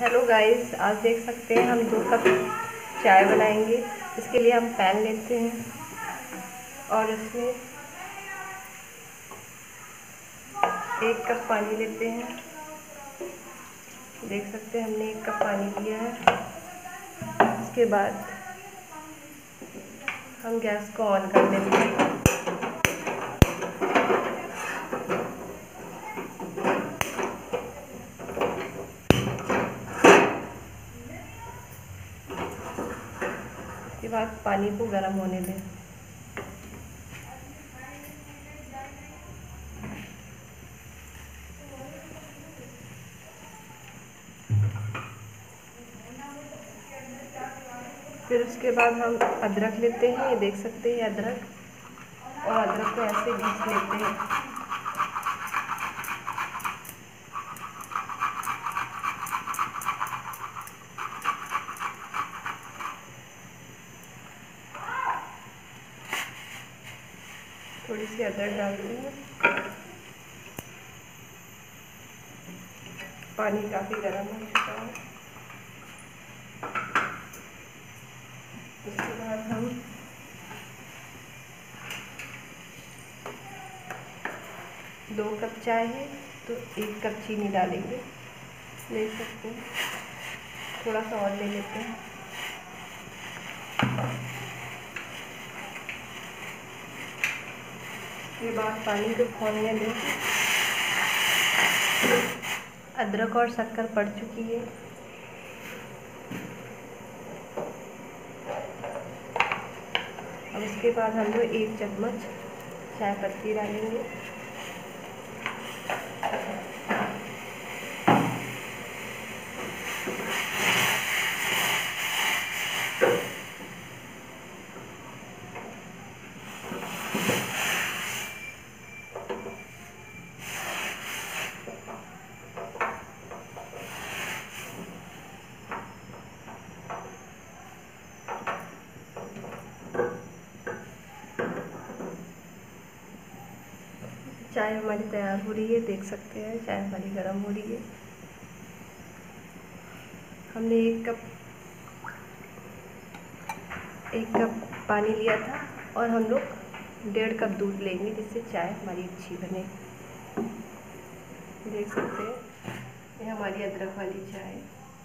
Hello guys, आज देख सकते हैं हम 2 कप चाय बनाएंगे। इसके लिए हम पैन लेते हैं और इसमें 1 कप पानी लेते हैं। देख सकते हैं हमने 1 कप पानी लिया है। इसके बाद हम गैस को ऑन कर देंगे। इसके बाद पानी को गर्म होने दें। फिर उसके बाद हम अदरक लेते हैं। ये देख सकते हैं अदरक, और अदरक को ऐसे घिस लेते हैं। थोड़ी सी अदरक डालते हैं। पानी काफ़ी गर्म हो चुका है। उसके बाद हम दो कप चाय है तो 1 कप चीनी डालेंगे। देख सकते हैं, थोड़ा सा और ले लेते हैं। इसके बाद पानी को खौलने दें। अदरक और शक्कर पड़ चुकी है। अब उसके बाद हम लोग 1 चम्मच चाय पत्ती डालेंगे। चाय हमारी तैयार हो रही है। देख सकते हैं चाय हमारी गर्म हो रही है। हमने 1 कप पानी लिया था और हम लोग 1.5 कप दूध लेंगे, जिससे चाय हमारी अच्छी बने। देख सकते हैं ये हमारी अदरक वाली चाय।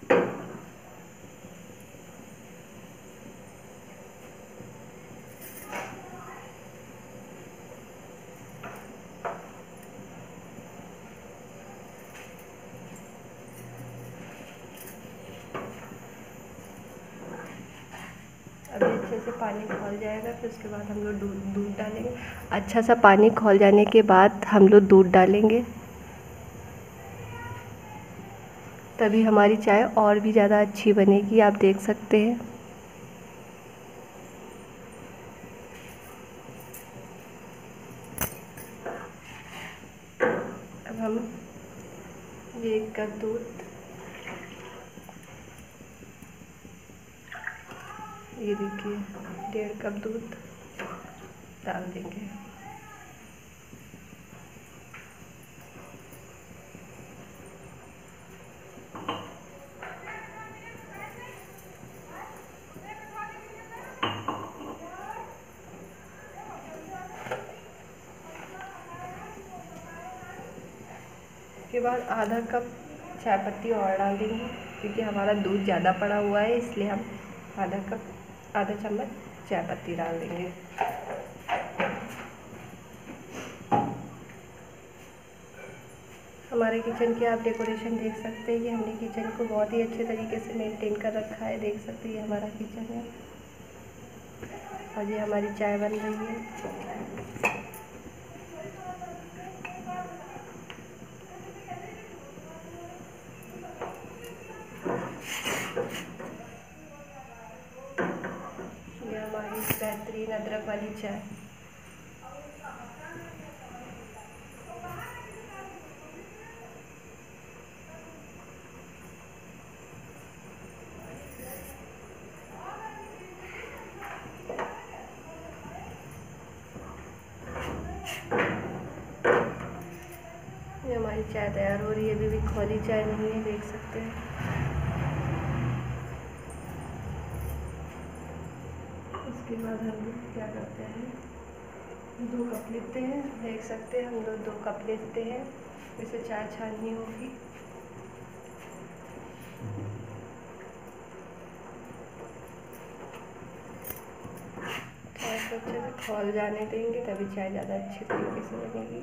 अभी अच्छे से पानी खौल जाएगा, फिर उसके बाद हम लोग दूध डालेंगे। अच्छा सा पानी खौल जाने के बाद हम लोग दूध डालेंगे, तभी हमारी चाय और भी ज़्यादा अच्छी बनेगी। आप देख सकते हैं। अब हम ये 1 कप दूध, ये देखिए 1.5 कप दूध डाल देंगे। उसके बाद आधा कप चाय पत्ती और डाल देंगे, क्योंकि हमारा दूध ज़्यादा पड़ा हुआ है, इसलिए हम आधा चम्मच चाय पत्ती डाल देंगे। हमारे किचन की आप डेकोरेशन देख सकते हैं कि हमने किचन को बहुत ही अच्छे तरीके से मेंटेन कर रखा है। देख सकते हैं ये हमारा किचन है और ये हमारी चाय बन रही है। ये हमारी बेहतरीन अदरक वाली चाय। ये हमारी चाय तैयार हो रही है। अभी भी खौली चाय नहीं है, देख सकते हैं। उसके बाद हम लोग क्या करते हैं, 2 कप लेते हैं। देख सकते हैं हम लोग 2 कप लेते हैं। इसे चाय छाननी होगी। चाय को अच्छे से खौल जाने देंगे, तभी चाय ज़्यादा अच्छी तरीके से बनेगी।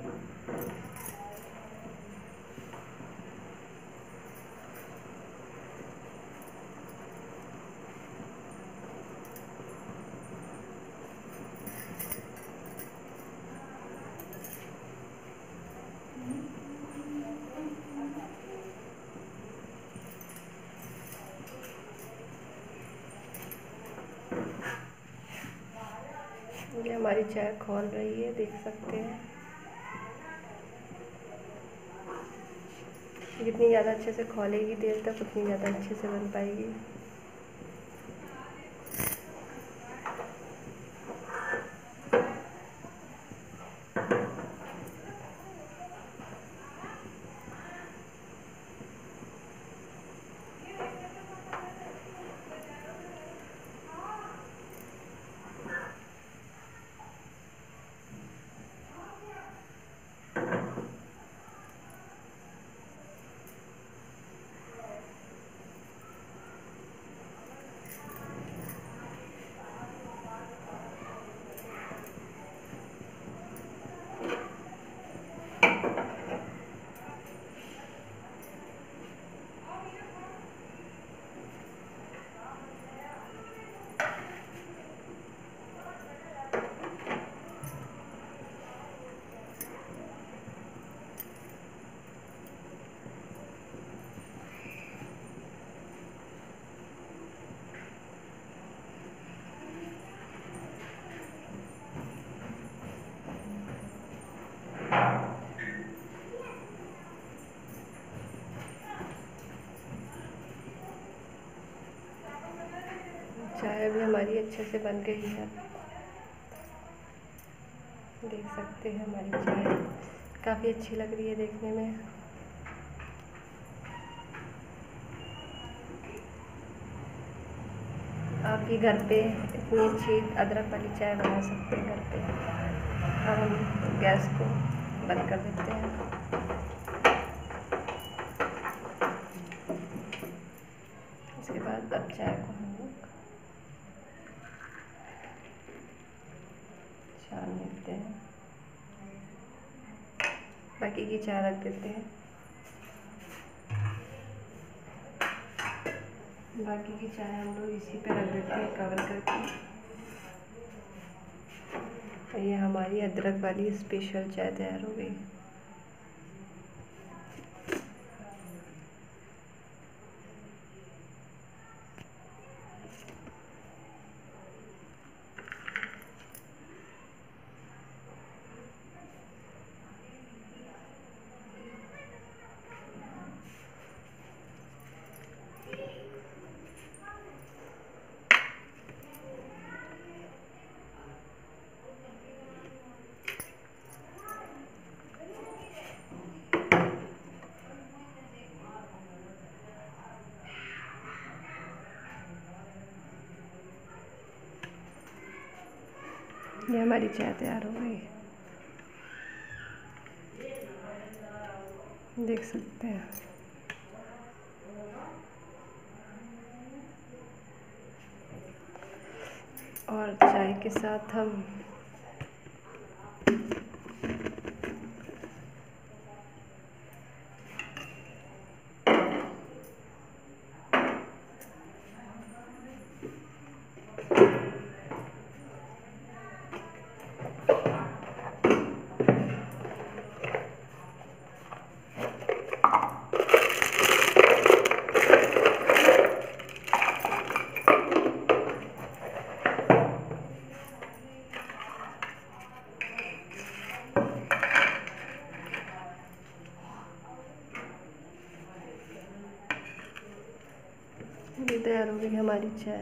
ये हमारी चाय खौल रही है, देख सकते हैं। जितनी ज़्यादा अच्छे से खौलेगी देर तक, उतनी ज़्यादा अच्छे से बन पाएगी। चाय भी हमारी अच्छे से बन गई है। देख सकते हैं हमारी चाय काफ़ी अच्छी लग रही है देखने में। आप भी घर पे इतनी अच्छी अदरक वाली चाय बना सकते हैं घर पे। अब हम गैस को बंद कर देते हैं। इसके बाद अब चाय को हम लोग छान लेते हैं, बाकी की चाय रख देते हैं। बाकी की चाय हम लोग इसी पे रख देते हैं कवर करके। तो ये हमारी अदरक वाली स्पेशल चाय तैयार हो गई। ये हमारी चाय तैयार हो गई, देख सकते हैं। और चाय के साथ हम ये तैयार हो गई हमारी चाय।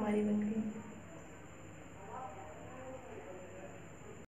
हमारी बन